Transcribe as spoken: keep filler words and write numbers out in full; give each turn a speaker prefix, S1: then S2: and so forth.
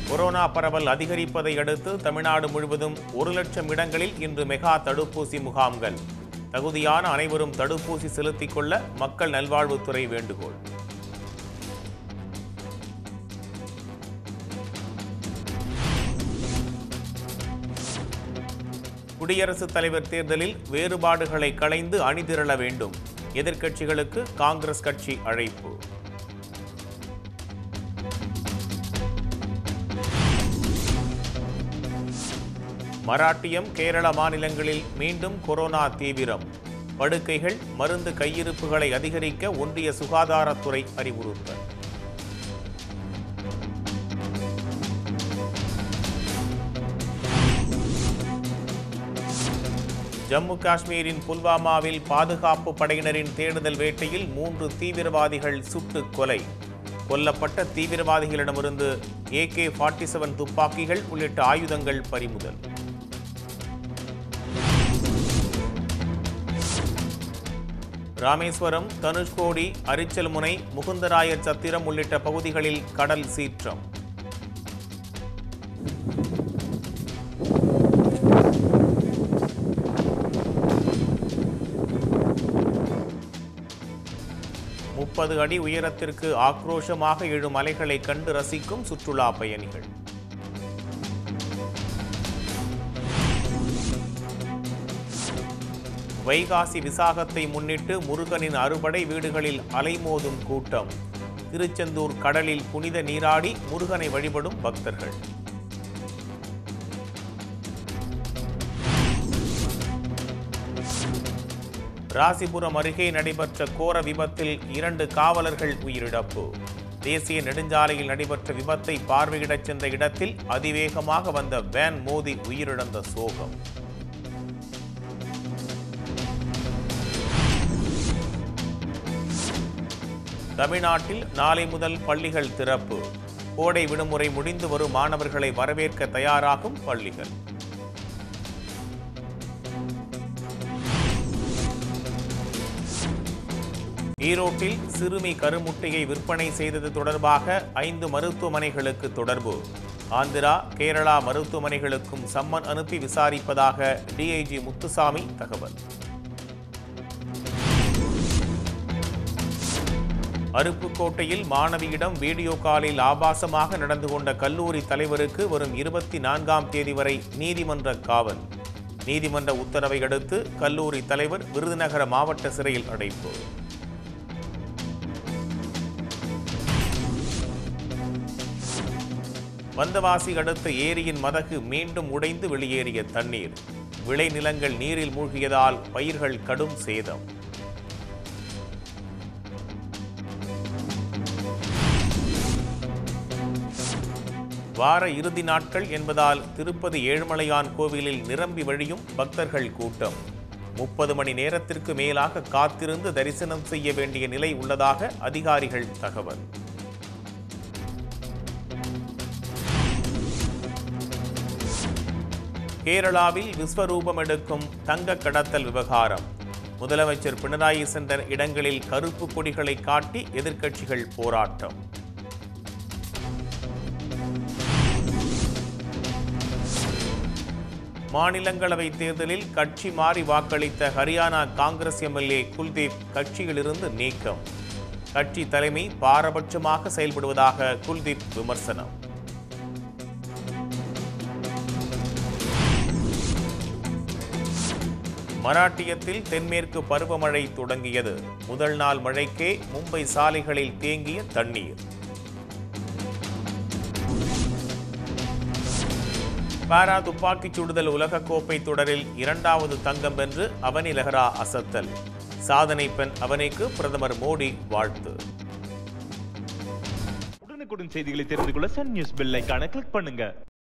S1: Corona பரவல் அதிகரிப்பதை அடுத்து தமிழ்நாடு முழுவதும் ஒரு லட்சம் இடங்களில் இன்று மெகா தடுப்பூசி முகாம்கள். தகுதியான அனைவரும் தடுப்பூசி செலுத்திக் கொள்ள மக்கள் நல்வாழ்வுத்துறை வேண்டுகோள். குடியரசுத் தலைவர் தேர்தலில் வேறுபாடுகளை களைந்து அணிதிரள வேண்டும். எதிர்க்கட்சிகளுக்கு காங்கிரஸ் கட்சி அழைப்பு. மராட்டியம், கேரள மாநிலங்களில் மீண்டும் கொரோனா தீவிரம். படுக்கைகள், மருந்து கையிருப்புகளை அதிகரிக்க ஒன்றிய சுகாதாரத்துறை அறிவுறுத்தல். ஜம்மு காஷ்மீரின் புல்வாமாவில் பாதுகாப்பு படையினரின் தேடுதல் வேட்டையில் மூன்று தீவிரவாதிகள் சுட்டுக் கொலை. கொல்லப்பட்ட தீவிரவாதிகளிடமிருந்து ஏ கே நாற்பத்தி ஏழு துப்பாக்கிகள் உள்ளிட்ட ஆயுதங்கள் பறிமுதல். ராமேஸ்வரம், தனுஷ்கோடி, அரிச்சல்முனை, முகுந்தராயர் சத்திரம் உள்ளிட்ட பகுதிகளில் கடல் சீற்றம். முப்பது அடி உயரத்திற்கு ஆக்ரோஷமாக எழும் அலைகளை கண்டு ரசிக்கும் சுற்றுலா பயணிகள். வைகாசி விசாகத்தை முன்னிட்டு முருகனின் அறுபடை வீடுகளில் அலைமோதும் கூட்டம். திருச்செந்தூர் கடலில் புனித நீராடி முருகனை வழிபடும் பக்தர்கள். ராசிபுரம் அருகே நடைபெற்ற கோர விபத்தில் இரண்டு காவலர்கள் உயிரிழப்பு. தேசிய நெடுஞ்சாலையில் நடைபெற்ற விபத்தை பார்வையிடச் சென்ற இடத்தில் அதிவேகமாக வந்த வேன் மோதி உயிரிழந்த சோகம். தமிழ்நாட்டில் நாளை முதல் பள்ளிகள் திறப்பு. கோடை விடுமுறை முடிந்து வரும் மாணவர்களை வரவேற்க தயாராகும் பள்ளிகள். ஈரோட்டில் சிறுமி கருமுட்டையை விற்பனை செய்தது தொடர்பாக ஐந்து மருத்துவமனைகளுக்கு தொடர்பு. ஆந்திரா, கேரளா மருத்துவமனைகளுக்கும் சம்மன் அனுப்பி விசாரிப்பதாக டிஐஜி முத்துசாமி தகவல். அருப்புக்கோட்டையில் மாணவியிடம் வீடியோ காலில் ஆபாசமாக நடந்து கொண்ட கல்லூரி தலைவருக்கு வரும் இருபத்தி நான்காம் தேதி வரை நீதிமன்ற காவல். நீதிமன்ற உத்தரவை அடுத்து கல்லூரி தலைவர் விருதுநகர மாவட்ட சிறையில் அடைப்பு. வந்தவாசி அடுத்த ஏரியின் மதகு மீண்டும் உடைந்து வெளியேறிய தண்ணீர். விளைநிலங்கள் நீரில் மூழ்கியதால் பயிர்கள் கடும் சேதம். வார இறுதி நாட்கள் என்பதால் திருப்பதி ஏழுமலையான் கோவிலில் நிரம்பி வழியும் பக்தர்கள் கூட்டம். முப்பது மணி நேரத்திற்கு மேலாக காத்திருந்து தரிசனம் செய்ய வேண்டிய நிலை உள்ளதாக அதிகாரிகள் தகவல். கேரளாவில் விஸ்வரூபம் எடுக்கும் தங்க கடத்தல் விவகாரம். முதலமைச்சர் பினராயி சென்ற இடங்களில் கருப்பு கொடிகளை காட்டி எதிர்க்கட்சிகள் போராட்டம். மாநிலங்களவை தேர்தலில் கட்சி மாறி வாக்களித்த ஹரியானா காங்கிரஸ் எம்எல்ஏ குல்தீப் கட்சியிலிருந்து நீக்கம். கட்சி தலைமை பாரபட்சமாக செயல்படுவதாக குல்தீப் விமர்சனம். மராட்டியத்தில் தென்மேற்கு பருவமழை தொடங்கியது. முதல் நாள் மழைக்கே மும்பை சாலைகளில் தேங்கிய தண்ணீர். பாரா துப்பாக்கிச் சுடுதல் உலகக்கோப்பை தொடரில் இரண்டாவது தங்கம் வென்று அவனி லெஹ்ரா அசத்தல். சாதனை பெண் அவனிக்கு பிரதமர் மோடி வாழ்த்து.
S2: உடனுக்குடன் செய்திகளை தெரிந்து கொள்ள சன் நியூஸ் பெல் ஐகானை கிளிக் பண்ணுங்க.